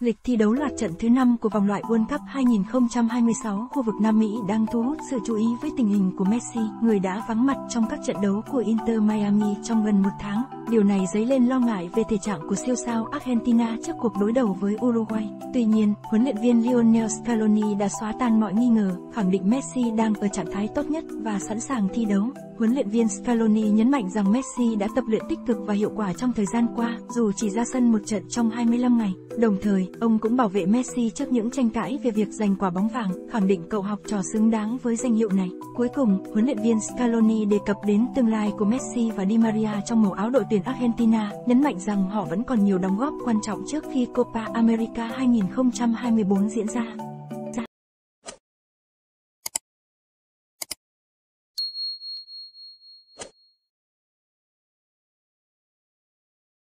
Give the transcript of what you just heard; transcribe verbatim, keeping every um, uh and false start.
Lịch thi đấu loạt trận thứ năm của vòng loại World Cup hai không hai sáu, khu vực Nam Mỹ đang thu hút sự chú ý với tình hình của Messi, người đã vắng mặt trong các trận đấu của Inter Miami trong gần một tháng. Điều này dấy lên lo ngại về thể trạng của siêu sao Argentina trước cuộc đối đầu với Uruguay. Tuy nhiên, huấn luyện viên Lionel Scaloni đã xóa tan mọi nghi ngờ, khẳng định Messi đang ở trạng thái tốt nhất và sẵn sàng thi đấu. Huấn luyện viên Scaloni nhấn mạnh rằng Messi đã tập luyện tích cực và hiệu quả trong thời gian qua, dù chỉ ra sân một trận trong hai mươi lăm ngày. Đồng thời, ông cũng bảo vệ Messi trước những tranh cãi về việc giành quả bóng vàng, khẳng định cậu học trò xứng đáng với danh hiệu này. Cuối cùng, huấn luyện viên Scaloni đề cập đến tương lai của Messi và Di Maria trong màu áo đội tuyển Argentina, nhấn mạnh rằng họ vẫn còn nhiều đóng góp quan trọng trước khi Copa America hai không hai tư diễn ra.